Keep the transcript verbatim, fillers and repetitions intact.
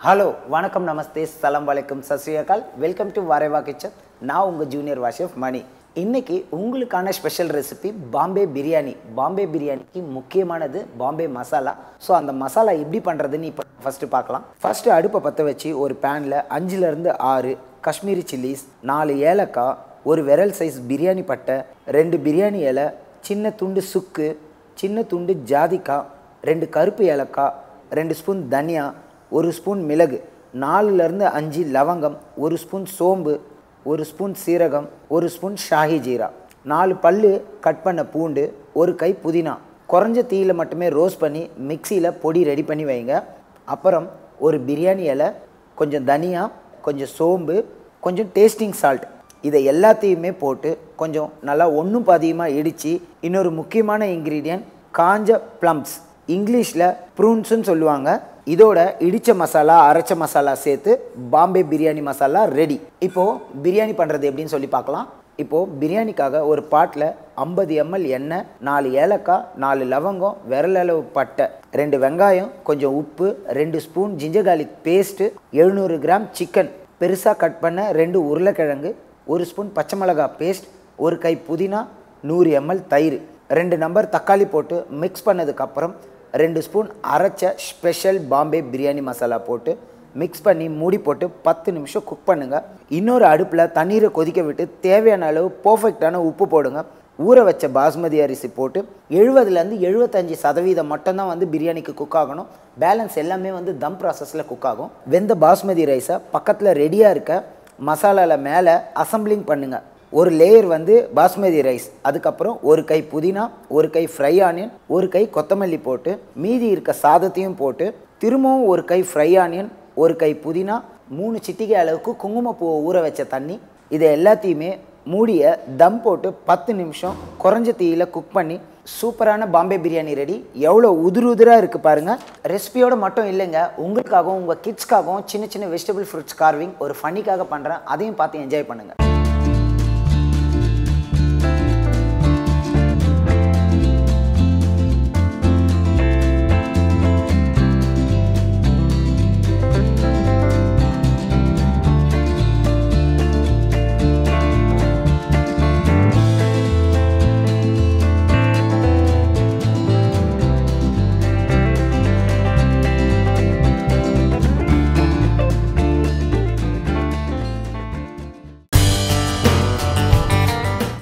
Hello, Vanakkam Namaste, Salam Alaikum, Sat Sri Akal. Welcome to Vareva Kitchen. Now unga junior Vahchef Mani. இன்னைக்கு உங்களுக்கான special recipe Bombay biryani. Bombay பிரியாணிக்கு முக்கியமானது Bombay masala. So அந்த மசாலா எப்படி பண்ணுறதுன்னு இப்போ ஃபஸ்ட்டு பார்க்கலாம். ஃபஸ்ட்டு அடுப்பை பற்ற வச்சு ஒரு பேனில் அஞ்சுலேருந்து ஆறு காஷ்மீரி சில்லிஸ், நாலு ஏலக்காய், ஒரு விரல் சைஸ் பிரியாணி பட்டை, ரெண்டு பிரியாணி இலை, சின்ன துண்டு சுக்கு, சின்ன துண்டு ஜாதிக்காய், ரெண்டு கருப்பு ஏலக்காய், ரெண்டு ஸ்பூன் தனியா, ஒரு ஸ்பூன் மிளகு, நாலுலேருந்து அஞ்சு லவங்கம், ஒரு ஸ்பூன் சோம்பு, ஒரு ஸ்பூன் சீரகம், ஒரு ஸ்பூன் ஷாஹி ஜீரா, நாலு பல்லு கட் பண்ண பூண்டு, ஒரு கை புதினா, குறைஞ்ச தீயில் மட்டுமே ரோஸ்ட் பண்ணி மிக்சியில் பொடி ரெடி பண்ணி வைங்க. அப்புறம் ஒரு பிரியாணி இலை, கொஞ்சம் தனியா, கொஞ்சம் சோம்பு, கொஞ்சம் டேஸ்டிங் சால்ட், இதை எல்லாத்தையுமே போட்டு கொஞ்சம் நல்லா ஒன்றும் பாதியமாக இடித்து இன்னொரு முக்கியமான இன்க்ரீடியன்ட் காஞ்ச ப்ளம்ஸ், இங்கிலீஷில் ப்ரூன்ஸுன்னு சொல்லுவாங்க. இதோட இடித்த மசாலா அரைச்ச மசாலா சேர்த்து பாம்பே பிரியாணி மசாலா ரெடி. இப்போது பிரியாணி பண்ணுறது எப்படின்னு சொல்லி பார்க்கலாம். இப்போது பிரியாணிக்காக ஒரு பாட்டில் ஐம்பது எம்எல் எண்ணெய், நாலு ஏலக்காய், நாலு லவங்கம், விரலளவு பட்டை, ரெண்டு வெங்காயம், கொஞ்சம் உப்பு, ரெண்டு ஸ்பூன் ஜிஞ்சர் கார்லிக் பேஸ்ட்டு, எழுநூறு கிராம் சிக்கன் பெருசாக கட் பண்ண ரெண்டு உருளைக்கிழங்கு, ஒரு ஸ்பூன் பச்சை மிளகாய் பேஸ்ட், ஒரு கை புதினா, நூறு எம்எல் தயிர், ரெண்டு நம்பர் தக்காளி போட்டு மிக்ஸ் பண்ணதுக்கப்புறம் ரெண்டு ஸ்பூன் அரைச்ச ஸ்பெஷல் பாம்பே பிரியாணி மசாலா போட்டு மிக்ஸ் பண்ணி மூடி போட்டு பத்து நிமிஷம் குக் பண்ணுங்கள். இன்னொரு அடுப்பில் தண்ணீரை கொதிக்க விட்டு தேவையான அளவு பர்ஃபெக்டான உப்பு போடுங்க. ஊற வச்ச பாஸ்மதி அரிசி போட்டு எழுபதுலேருந்து எழுபத்தஞ்சி சதவீதம் மட்டும்தான் வந்து பிரியாணிக்கு குக் ஆகணும். பேலன்ஸ் எல்லாமே வந்து தம் ப்ராசஸில் குக் ஆகும். வெந்த பாஸ்மதி ரைஸை பக்கத்தில் ரெடியாக இருக்க மசாலாவில் மேலே அசம்பிளிங் பண்ணுங்கள். ஒரு லேயர் வந்து பாஸ்மதி ரைஸ், அதுக்கப்புறம் ஒரு கை புதினா, ஒரு கை ஃப்ரை ஆனியன், ஒரு கை கொத்தமல்லி போட்டு மீதி இருக்க சாதத்தையும் போட்டு திரும்பவும் ஒரு கை ஃப்ரை ஆனியன், ஒரு கை புதினா, மூணு சிட்டிகை அளவுக்கு குங்குமப்பூவை ஊற வச்ச தண்ணி, இதை எல்லாத்தையுமே மூடிய தம் போட்டு பத்து நிமிஷம் குறைஞ்ச தீயில் குக் பண்ணி சூப்பரான பாம்பே பிரியாணி ரெடி. எவ்வளோ உதிர் உதிராக இருக்குது பாருங்கள். ரெசிபியோடு மட்டும் இல்லைங்க, உங்களுக்காகவும் உங்கள் கிட்ஸ்க்காகவும் சின்ன சின்ன வெஜிடபிள் ஃப்ரூட்ஸ் கார்விங் ஒரு ஃபன்னிக்காக பண்ணுறேன். அதையும் பார்த்து என்ஜாய் பண்ணுங்கள்.